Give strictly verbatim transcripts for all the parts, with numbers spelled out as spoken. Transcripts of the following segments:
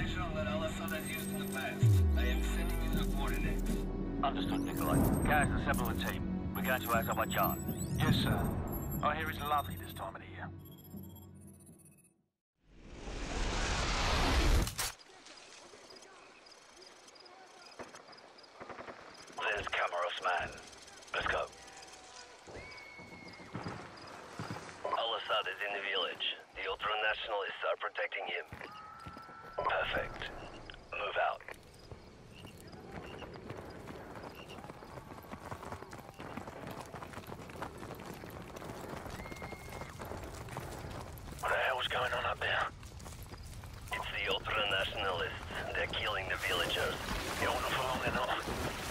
information on that Al-Asad has used in the past. I am sending you the coordinates. Understood, Nikolai. Gaz, assemble the team. We're going to Azerbaijan. Yes, sir. I hear it's lovely this time of the year. There's Camaros, man. Let's go. Al-Asad is in the village. The ultra-nationalists are protecting him. Perfect. Move out. What the hell's going on up there? It's the ultra-nationalists. They're killing the villagers. Yeah, well, not for long, they're not.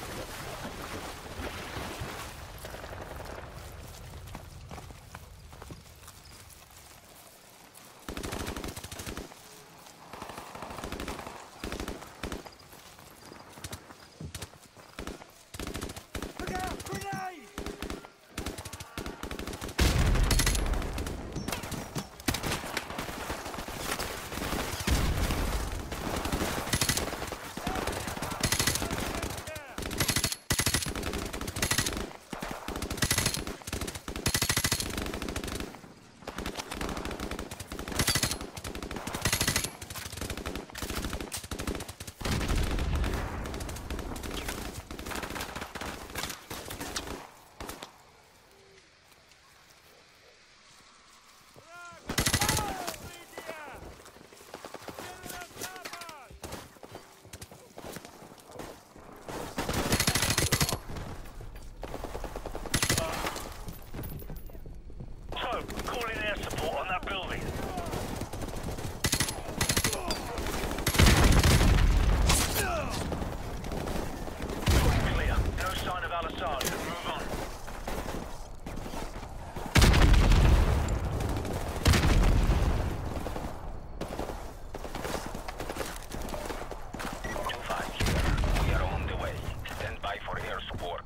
Calling air support on that building. Clear. No sign of Al-Asad. Move on. two five here. We are on the way. Stand by for air support.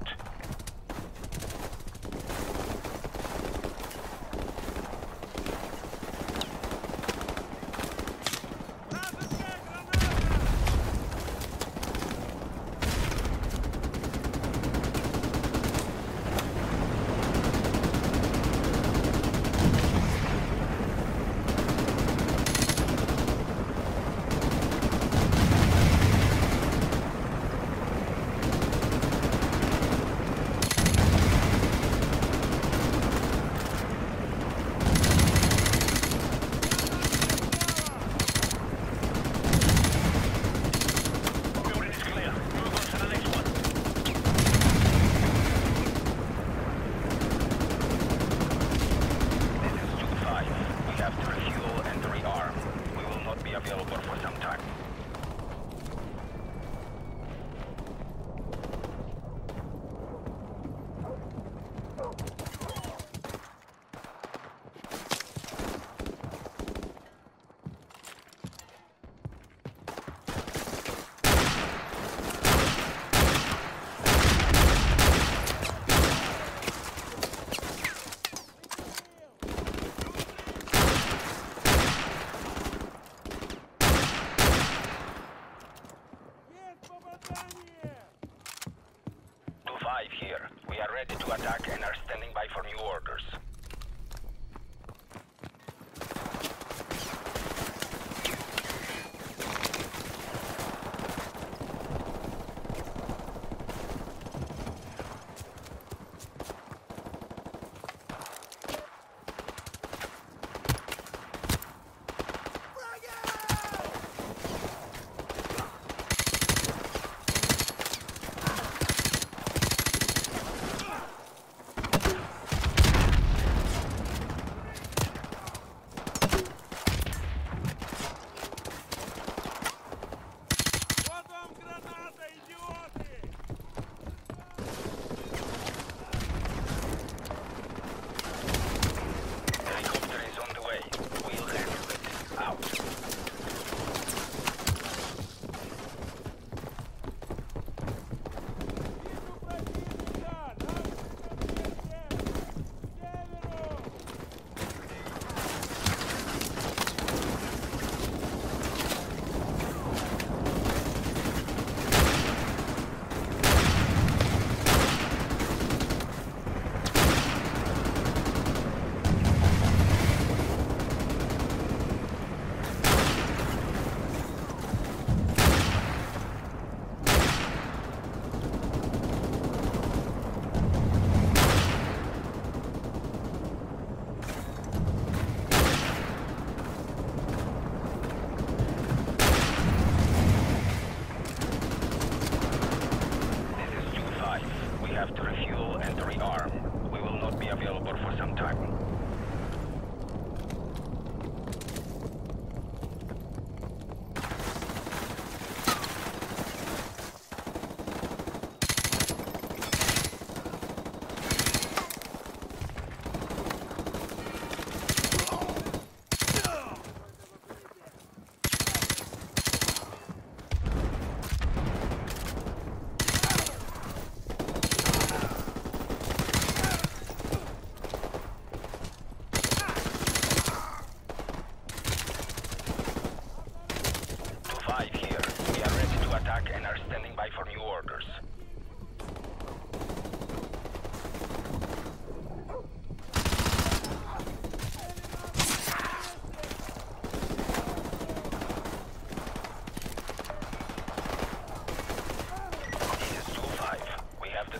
Available for some time. Here. We are ready to attack and are standing by for new orders.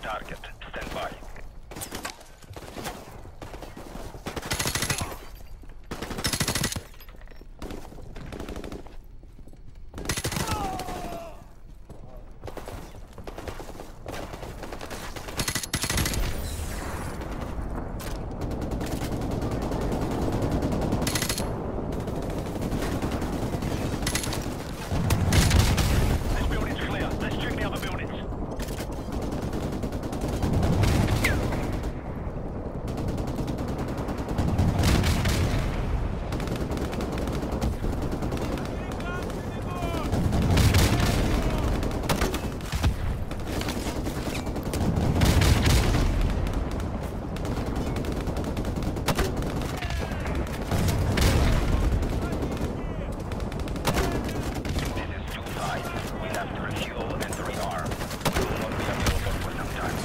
target. Stand by. This building's clear. Let's check the other buildings. This is two five. We'll have to refuel and rearm. We will not be available for some time.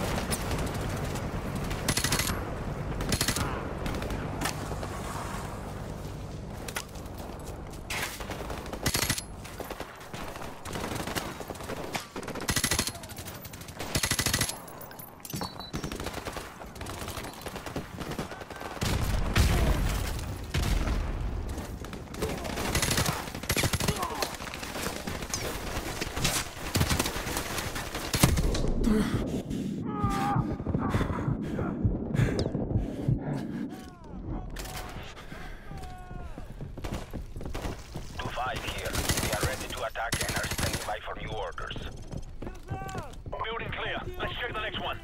two five here. We are ready to attack and are standing by for new orders. Building clear. Let's check the next one.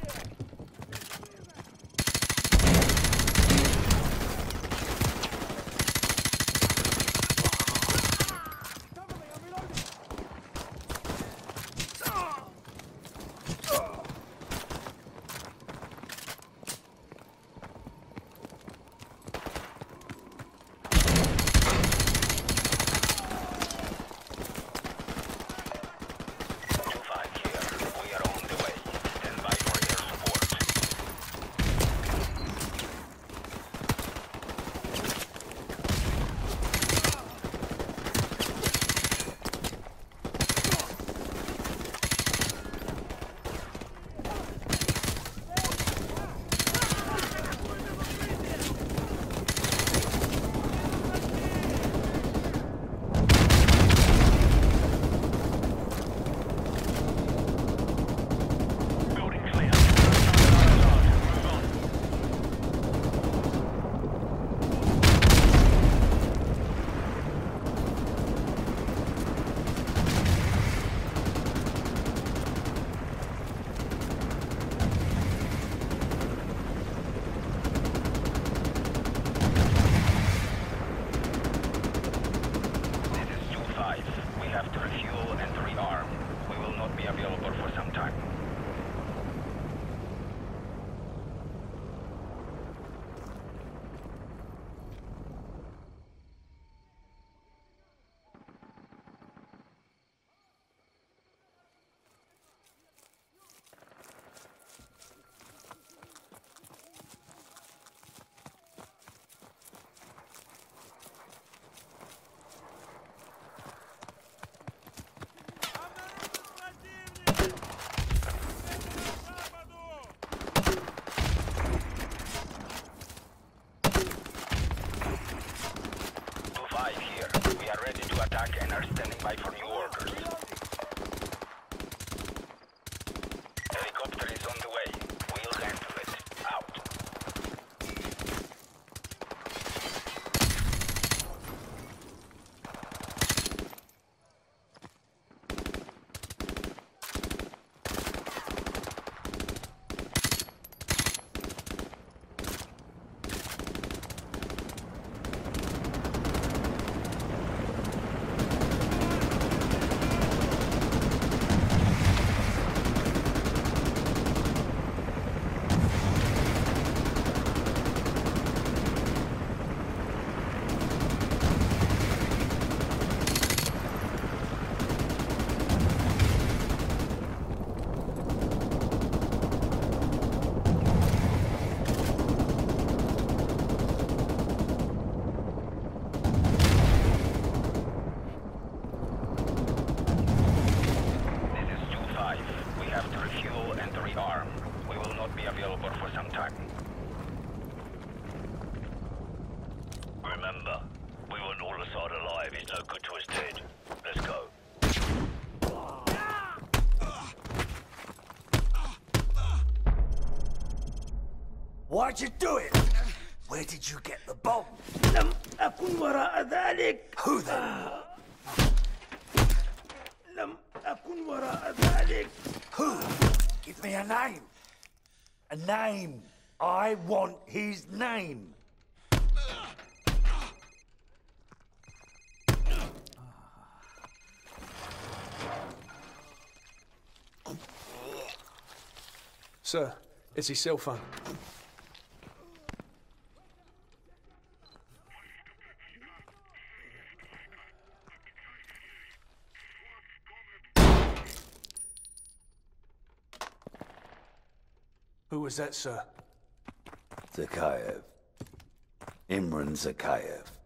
Why'd you do it? Where did you get the bomb? لم أكن وراء ذلك. Who then? لم أكن وراء ذلك. Who? Give me a name. A name. I want his name. Sir, it's his cell phone. Who was that, sir? Zakayev. Imran Zakayev.